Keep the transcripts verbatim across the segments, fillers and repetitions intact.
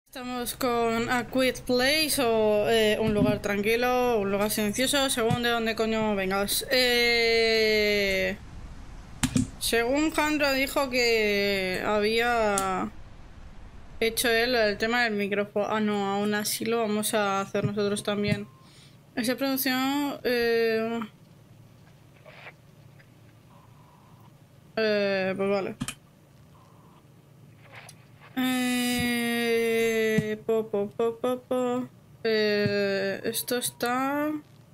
Estamos con A Quiet Place o eh, un lugar tranquilo, un lugar silencioso, según de dónde coño vengas. Eh, según Jandra dijo que había hecho él el tema del micrófono. Ah, no, aún así lo vamos a hacer nosotros también. Esa producción... Eh, eh, pues vale. Eh, po, po, po, po, po. Eh, esto está...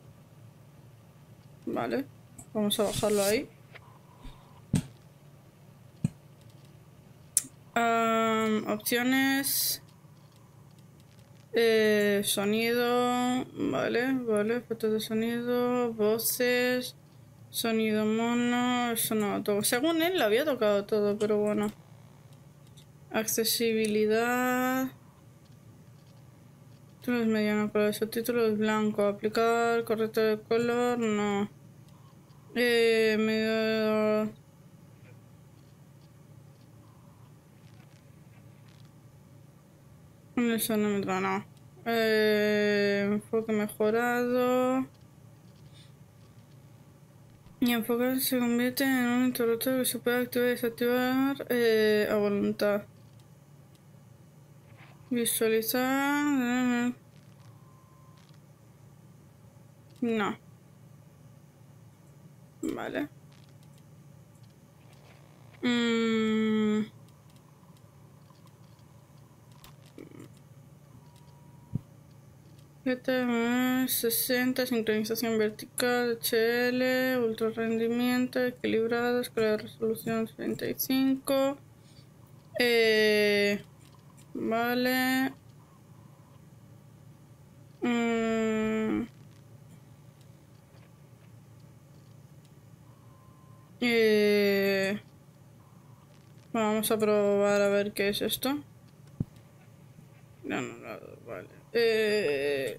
Vale, vamos a bajarlo ahí. Um, opciones. Eh, sonido. Vale, vale. Efectos de sonido. Voces. Sonido mono. Eso no lo toco. Según él lo había tocado todo, pero bueno. Accesibilidad. Títulos medianos para subtítulos blanco. Aplicar corrector de color. No. Eh, medio... El sonómetro, no. Eh, enfoque mejorado. Y enfoque se convierte en un interruptor que se puede activar y desactivar eh, a voluntad. Visualizar. No. Vale. Mm. sesenta, sincronización vertical, H L, ultra rendimiento, equilibrado, escala de resolución treinta y cinco. Eh, vale. Mm, eh, vamos a probar a ver qué es esto. No, no, no, vale. Eh,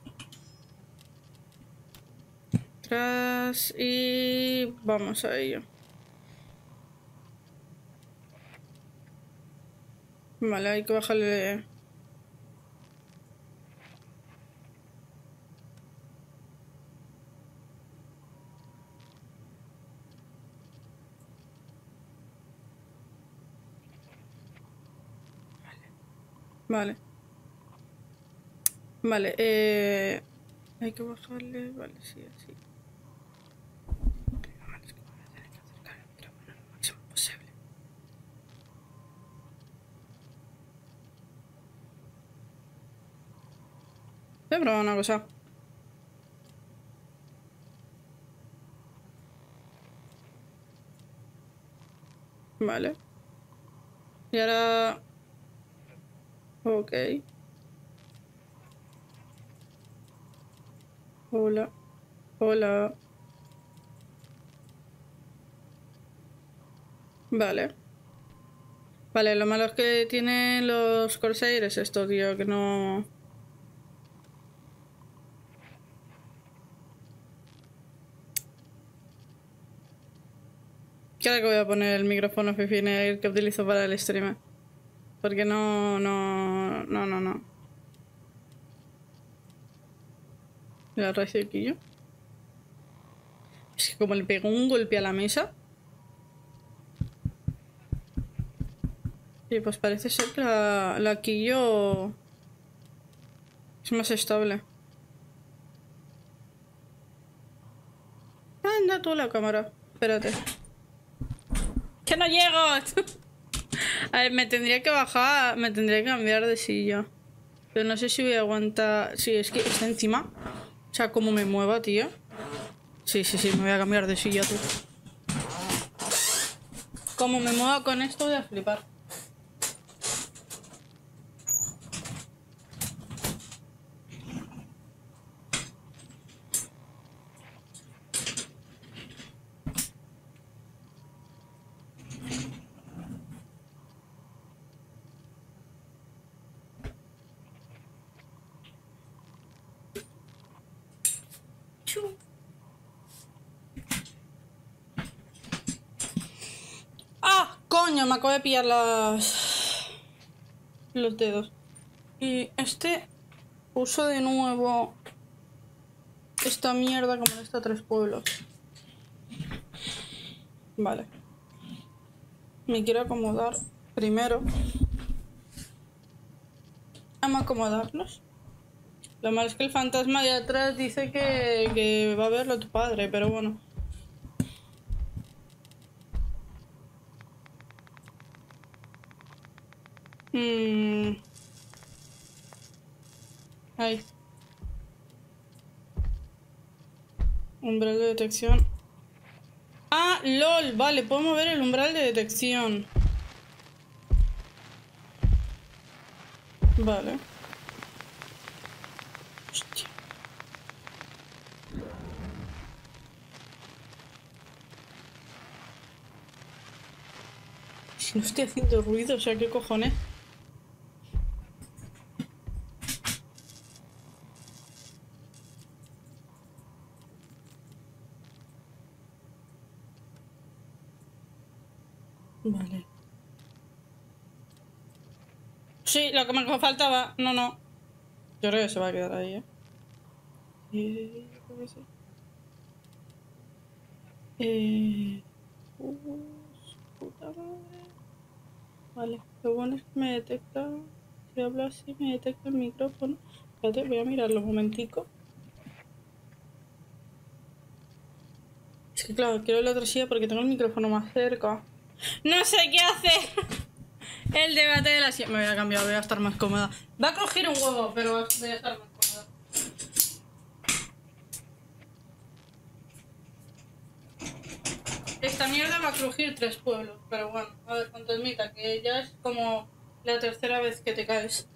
atrás y vamos a ello. Vale, hay que bajarle. Vale. Vale, eh... hay que bajarle... Vale, sí, así. Es que me voy a tener que acercar el micrófono lo máximo posible. Voy a probar una cosa. Vale. Y ahora... Ok. Hola. Hola. Vale. Vale, lo malo es que tienen los Corsair es esto, tío, que no... Claro que voy a poner el micrófono Fifine que utilizo para el stream. Porque no... No... No, no, no. La raíz de quillo. Es que como le pegó un golpe a la mesa. Y pues parece ser que la, la quillo es más estable. Anda tú la cámara. Espérate. ¡Que no llego! A ver, me tendría que bajar. Me tendría que cambiar de silla. Pero no sé si voy a aguantar. Sí, es que está encima. O sea, como me mueva, tío. Sí, sí, sí, me voy a cambiar de silla, tú. Como me mueva con esto, voy a flipar. ¡Ah! Coño, me acabo de pillar las... los dedos. Y este uso de nuevo esta mierda como en estos tres pueblos. Vale. Me quiero acomodar primero. Vamos a acomodarnos. Lo malo es que el fantasma de atrás dice que, que va a verlo tu padre, pero bueno. Mmm... Ahí. Umbral de detección. Ah, lol, vale, puedo mover el umbral de detección. Vale. Hostia. Si no estoy haciendo ruido, o sea, ¿qué cojones? Vale. Sí, lo que me faltaba. No, no. Yo creo que se va a quedar ahí, ¿eh? Eh... yo creo que sí. Eh... Uh, puta madre. Vale, lo bueno es que me detecta. Si hablo así, me detecta el micrófono. Espérate, voy a mirarlo un momentico. Es que claro, quiero la otra silla porque tengo el micrófono más cerca. ¡No sé qué hacer! El debate de la silla. Me voy a cambiar, voy a estar más cómoda. Va a crujir un huevo, pero voy a estar más cómoda. Esta mierda va a crujir tres pueblos, pero bueno, a ver, fantasmita, que ya es como la tercera vez que te caes.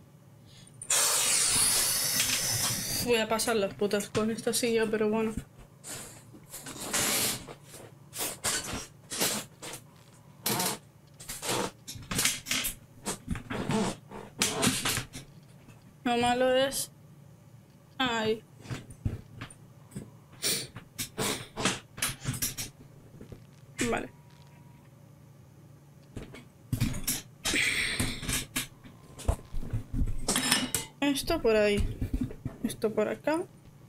Voy a pasar las putas con esta silla, pero bueno. Lo malo es... Ay. Vale. Esto por ahí. Esto por acá.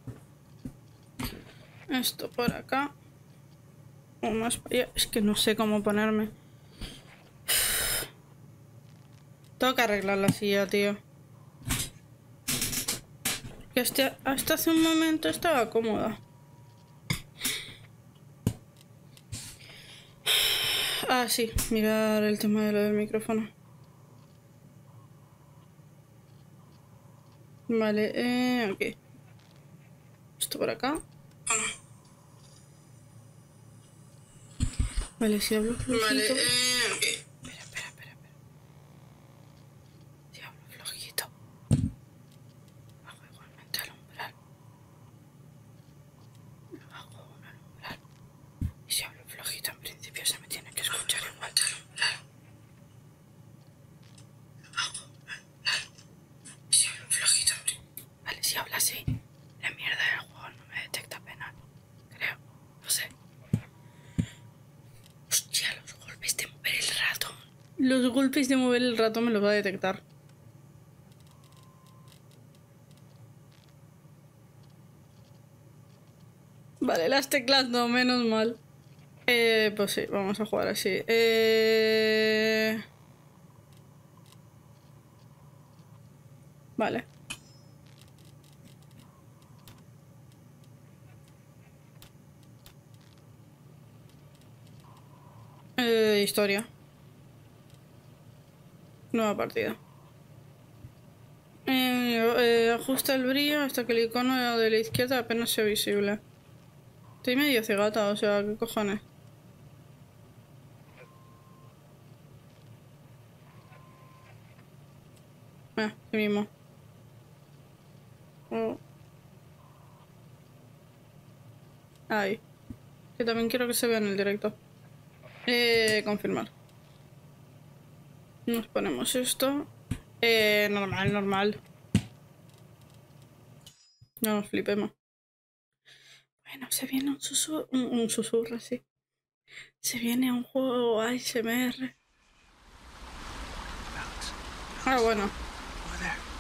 Esto por acá. O más para allá. Es que no sé cómo ponerme. Tengo que arreglar la silla, tío. Que hasta, hasta hace un momento estaba cómoda. Ah, sí. Mirar el tema de lo del micrófono. Vale, eh... ok. Esto por acá. Vale, si hablo flojito... Vale, eh... ok. Espera, espera, espera, espera. Si hablo flojito... Bajo igualmente al umbral. Bajo uno al umbral. Y si hablo flojito, en principio se me tiene que escuchar igual al umbral. Bajo uno al umbral. Y si hablo flojito... Vale, si habla así, la mierda del juego no me detecta apenas. Creo. No sé. Hostia, los golpes de mover el ratón. Los golpes de mover el ratón me los va a detectar. Vale, las teclas no, menos mal. Eh, pues sí, vamos a jugar así. Eh... Vale. Eh, historia. Nueva partida. Eh, eh, ajusta el brillo hasta que el icono de la izquierda apenas sea visible. Estoy medio cegata, o sea, ¿qué cojones? Ah, aquí mismo. Oh. Ahí. Que también quiero que se vea en el directo. Eh, confirmar. Nos ponemos esto. Eh, normal, normal. No nos flipemos. Bueno, se viene un susurro, un, un susurro, sí. Se viene un juego A S M R. Ah, bueno.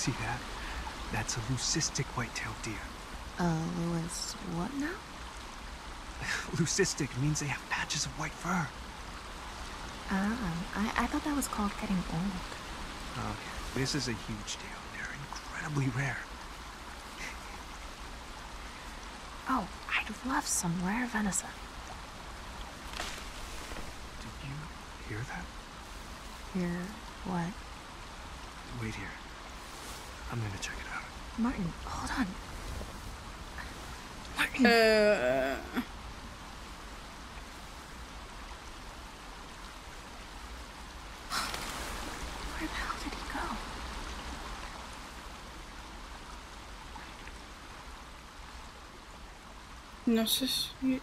See that? That's a leucistic white-tailed deer. Uh, Lewis, what now? Leucistic means they have patches of white fur. Ah, I, I thought that was called getting old. Okay, this is a huge deal. They're incredibly rare. Oh, I'd love some rare venison. Did you hear that? Hear what? Wait here. I'm gonna check it out. Martin, hold on. Martin. Uh... Where the hell did he go? No sé si...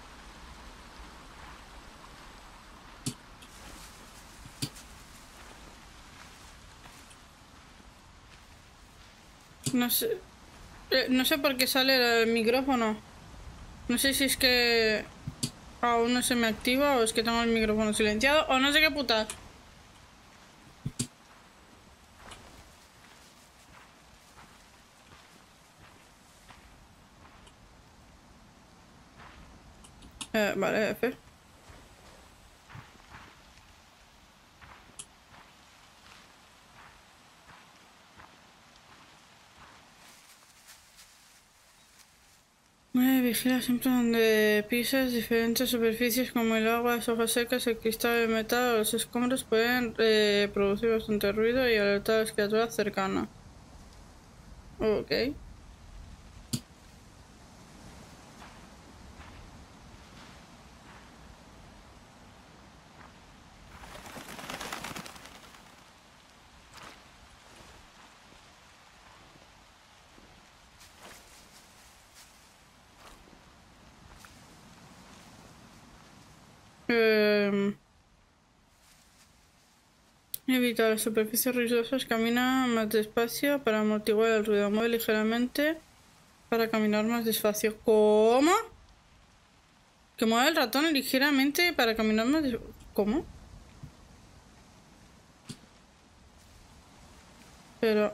No sé... Eh, no sé por qué sale el micrófono. No sé si es que aún no se me activa o es que tengo el micrófono silenciado o no sé qué puta. Eh, vale, F. Eh, vigila siempre donde pisas diferentes superficies como el agua, las hojas secas, el cristal, el metal o los escombros pueden eh, producir bastante ruido y alertar a las criaturas cercanas. Ok. Eh, evita las superficies ruidosas, camina más despacio para amortiguar el ruido, mueve ligeramente para caminar más despacio. ¿Cómo? Que mueve el ratón ligeramente para caminar más despacio. ¿Cómo? Pero...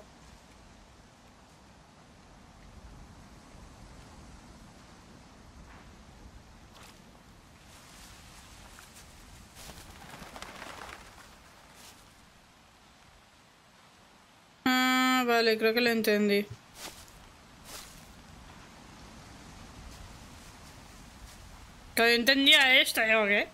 Ah, vale, creo que lo entendí. Que yo entendía esto, ¿o qué?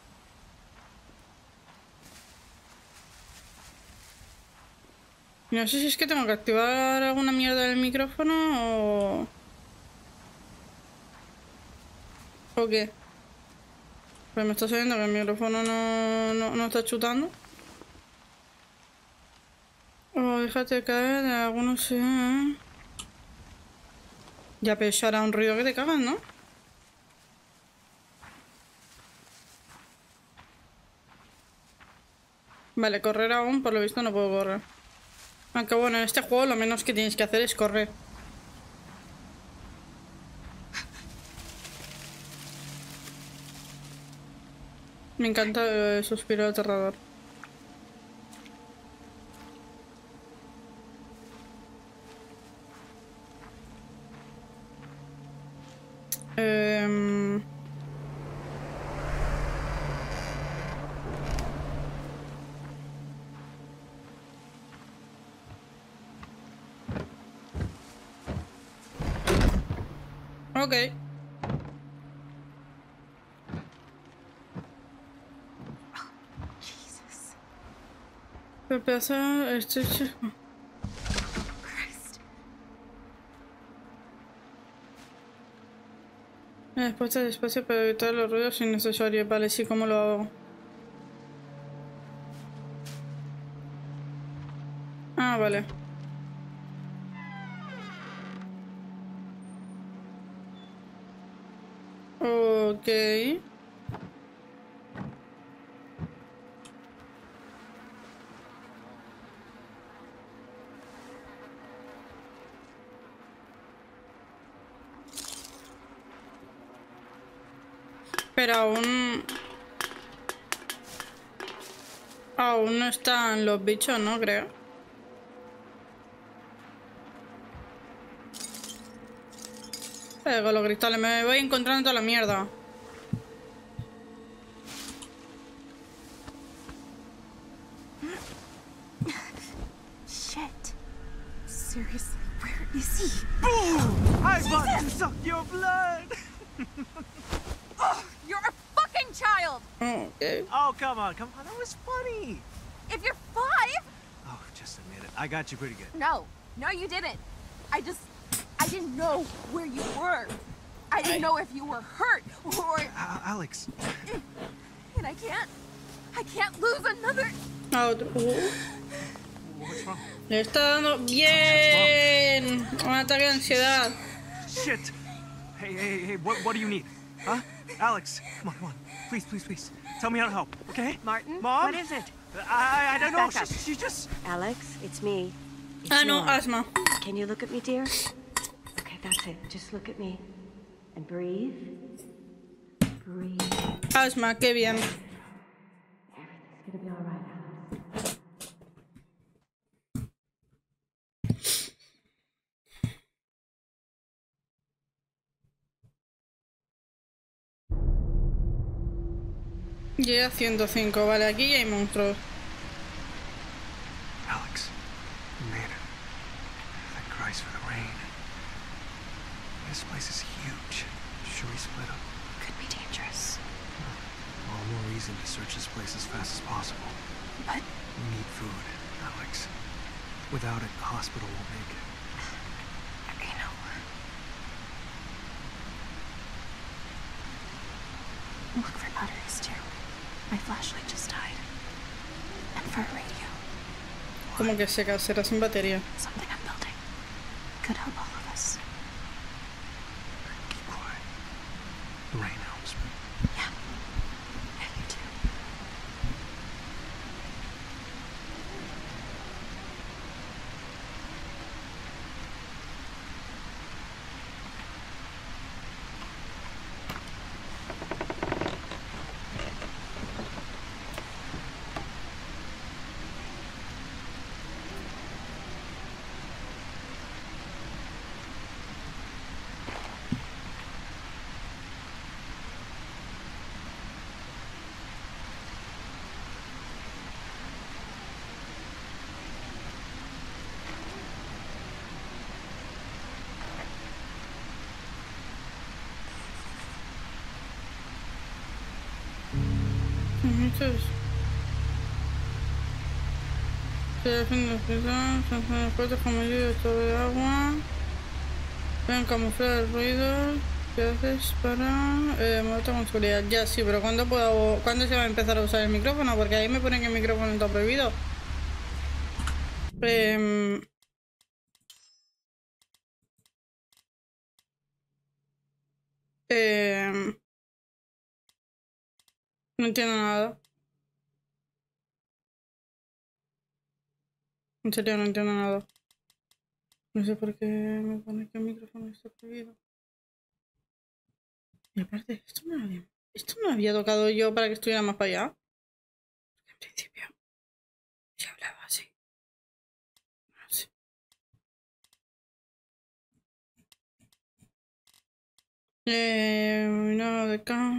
No sé si es que tengo que activar alguna mierda del micrófono o... ¿O qué? Pues me está saliendo que el micrófono no, no, no está chutando. Oh, déjate caer de algunos... Eh. Ya, pero eso hará un ruido que te cagas, ¿no? Vale, correr aún, por lo visto no puedo correr. Aunque bueno, en este juego lo menos que tienes que hacer es correr. Me encanta el suspiro aterrador. Eh... Ok. Jesus. ¿Qué pasa? Este chico. Christ. Después del espacio para evitar los ruidos innecesarios. Vale, sí, ¿cómo lo hago? Ah, vale. Ok. Pero aún... Aún no están los bichos, ¿no? Creo. Eh, con los cristales me voy encontrando toda la mierda. Shit. Seriously, where is he? Boom! I want to suck your blood! Oh, you're a fucking child! Oh, okay. Oh, come on, come on. That was funny. If you're five? Oh, just admit it. I got you pretty good. No, no, you didn't. I just, I didn't know where you were. I didn't know if you were hurt or. Uh, Alex. And I can't, I can't lose another. Ah, otro. Uh, What's wrong? le está dando bien. Un ataque de ansiedad. Shit! Hey, hey, hey, what, what do you need? Huh? Alex, come on, come on. Please, please, please. Tell me how to help, okay? Martin, Mom? what is it? I, I don't know. Back up. She, she just... Alex, it's me. It's Ah, no, Nora. asma. Can you look at me, dear? Okay, that's it. Just look at me. And breathe. Breathe. Asma, qué bien. Everything's gonna be all right, Alex. Llega a ciento cinco, vale, aquí ya hay monstruos. Alex, you made it. Thank Christ for the rain. This place is huge. Should we split up? Could be dangerous. All more reason to search this place as fast as possible. But We need food, Alex. Without it, the hospital won't make it. you know, look for batteries too. My flashlight just died. And for a radio, Como que se será sin batería. something I'm building could help all of us. Keep quiet. The rain helps me. Yeah. Yeah, you too. Muchos. Se defienden los pisos, se hacen las puertas con ayuda de todo el agua. Pueden camuflar el ruido. ¿Qué haces para eh, moverte con seguridad? Ya, sí, pero ¿cuándo puedo, ¿cuándo se va a empezar a usar el micrófono? Porque ahí me ponen que el micrófono está prohibido. Eh, eh, no entiendo nada. En serio, no entiendo nada. No sé por qué me pone que el micrófono está prohibido. Y aparte, esto me lo había, esto me lo había tocado yo para que estuviera más para allá. En principio, se hablaba así. No sé. Eh, no, de acá.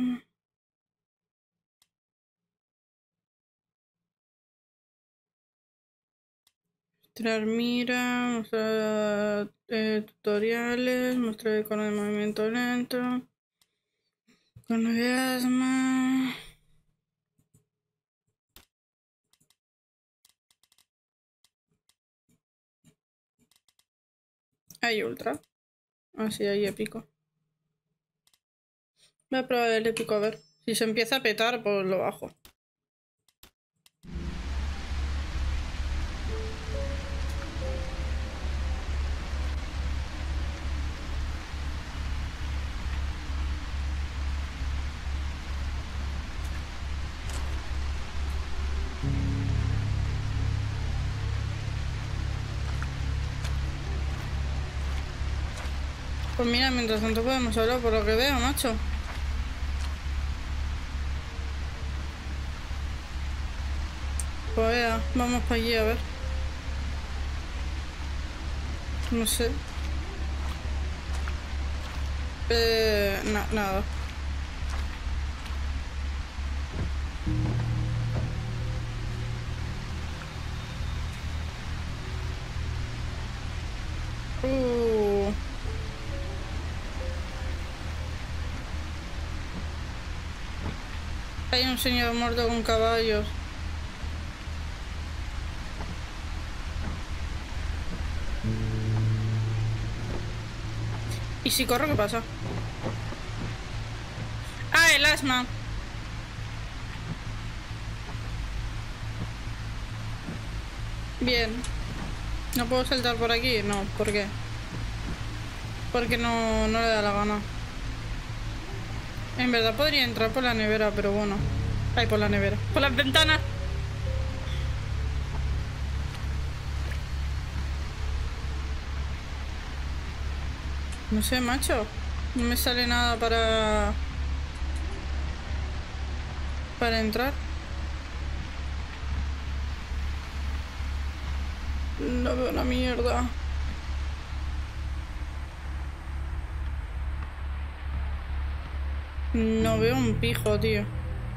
Mostrar mira, mostrar eh, tutoriales, mostrar icono de movimiento lento, icono de asma. Hay ultra. Ah, sí, hay épico. Voy a probar el épico a ver. Si se empieza a petar, pues lo bajo. Pues mira, mientras tanto podemos hablar por lo que veo, macho. Pues vea, vamos para allí a ver. No sé. Eh, na nada. Uh. Hay un señor muerto con caballos. ¿Y si corro qué pasa? Ah, el asma. Bien. ¿No puedo saltar por aquí? No, ¿por qué? Porque no, no le da la gana. En verdad podría entrar por la nevera, pero bueno. Ay, por la nevera. Por las ventanas. No sé, macho. No me sale nada para... Para entrar. No veo una mierda. No veo un pijo, tío.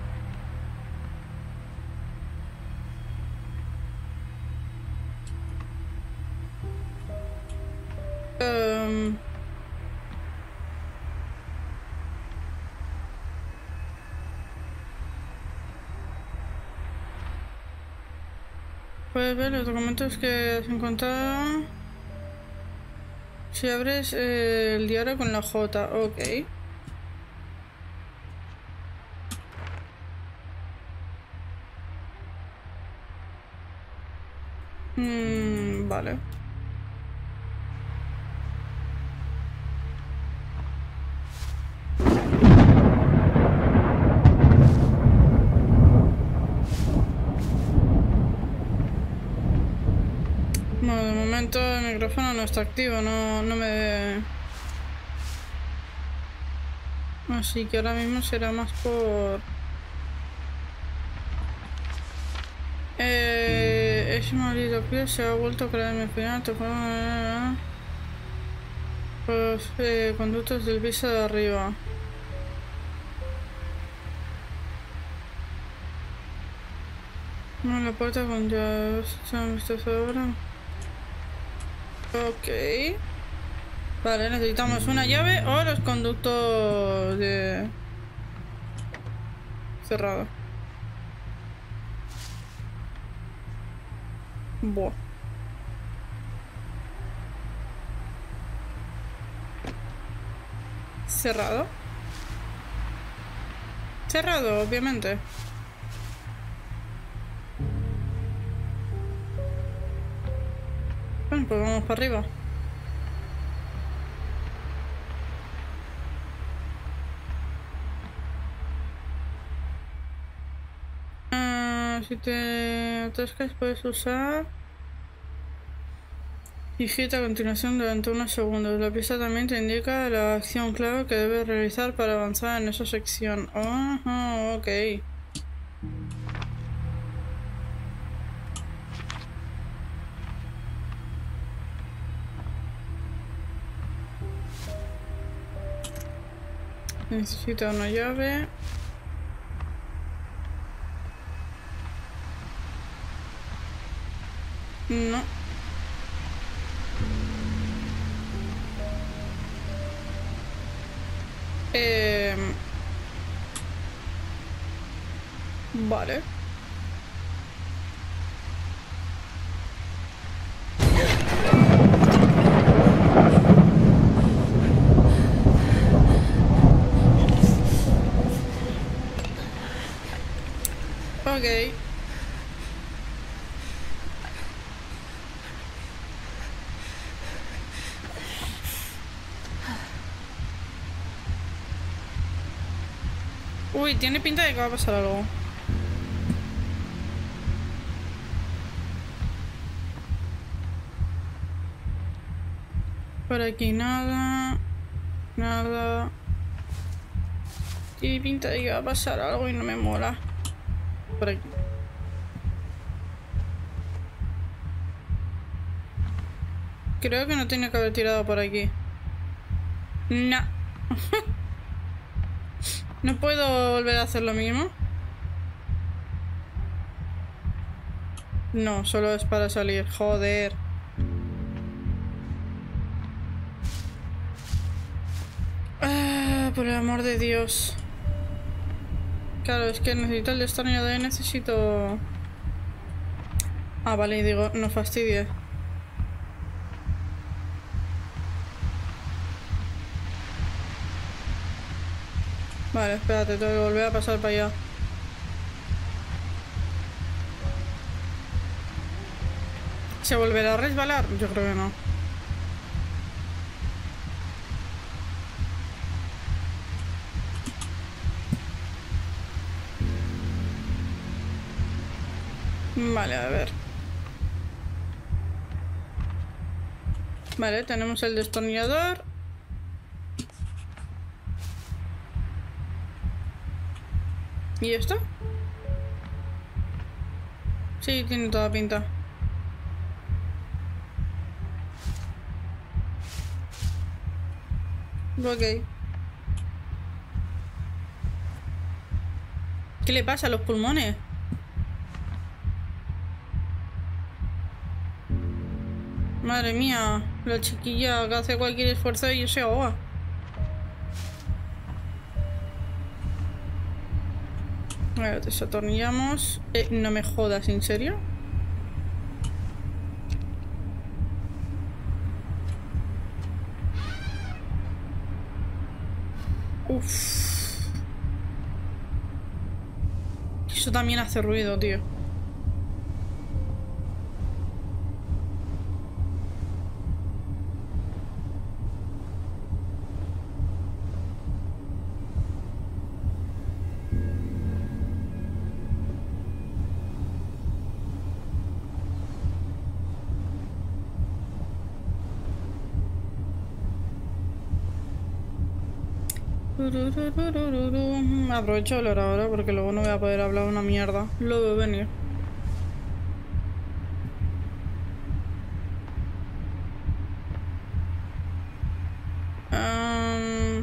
Um... Puedes ver los documentos que has encontrado. Si abres eh, el diario con la J, ok. Mm, vale. Bueno, de momento el micrófono no está activo, no, no me... Así que ahora mismo será más por... Eh, ese maldito pie se ha vuelto a crear en mi final. Los eh, conductos del piso de arriba. No, la puerta con llaves. ¿Han visto eso ahora? Ok. Vale, necesitamos una llave o los conductos de... cerrado. Buah. Cerrado. Cerrado, obviamente. Bueno, pues vamos para arriba. Uh, si te atascas puedes usar digita a continuación durante unos segundos. La pieza también te indica la acción clave que debes realizar para avanzar en esa sección. Oh, ok. Necesita una llave. No. Eh... Vale. Ok. Uy, tiene pinta de que va a pasar algo. Por aquí nada. Nada. Tiene pinta de que va a pasar algo y no me mola. Por aquí. Creo que no tiene que haber tirado por aquí. No. ¿No puedo volver a hacer lo mismo? No, solo es para salir. Joder. Ah, por el amor de Dios. Claro, es que necesito el destornillador y necesito... Ah, vale, y digo, no fastidies. Vale, espérate, tengo que volver a pasar para allá. ¿Se volverá a resbalar? Yo creo que no. Vale, a ver. Vale, tenemos el destornillador. ¿Y esto? Sí, tiene toda pinta. Ok. ¿Qué le pasa a los pulmones? Madre mía, la chiquilla que hace cualquier esfuerzo y se ahoga. A ver, desatornillamos. Eh, no me jodas, ¿en serio? Uff. Eso también hace ruido, tío. Aprovecho de hablar ahora porque luego no voy a poder hablar una mierda. Lo veo venir. Um...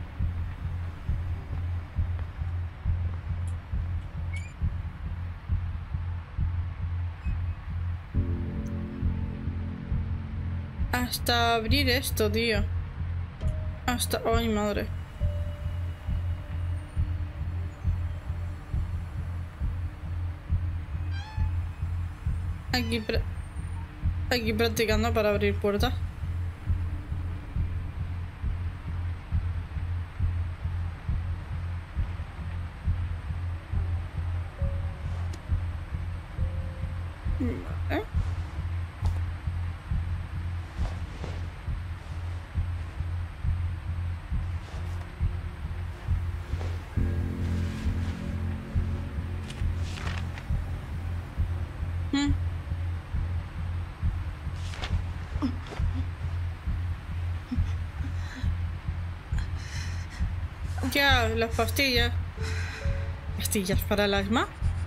Hasta abrir esto, tío. Hasta... ¡Ay, madre! Aquí, pra aquí practicando para abrir puertas. ¿Eh? ¿Mm? Ya, las pastillas. ¿Pastillas para el asma?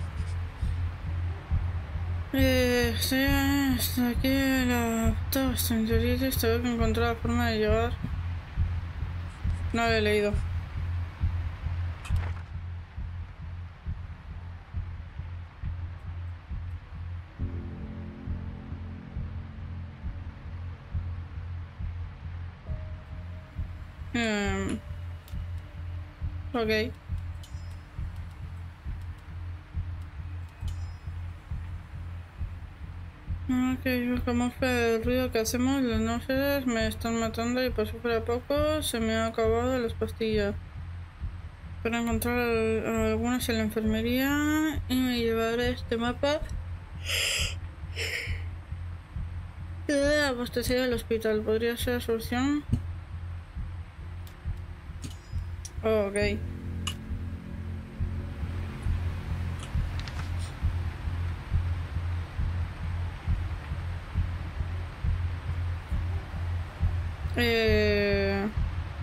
Eh, sí, hasta aquí la gastroenteritis. Tengo que encontrar la forma de llevar. No lo he leído. Um, ok. Ok, camufla el ruido que hacemos, las náuseas me están matando y por si fuera poco se me han acabado las pastillas. Para encontrar algunas en la enfermería y me llevaré este mapa a abastecer al hospital. ¿Podría ser la solución? Oh, ok. Eh...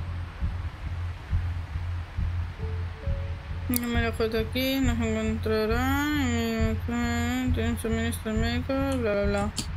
No me alejo de aquí, nos encontrarán. Tienen suministro médico, bla bla bla.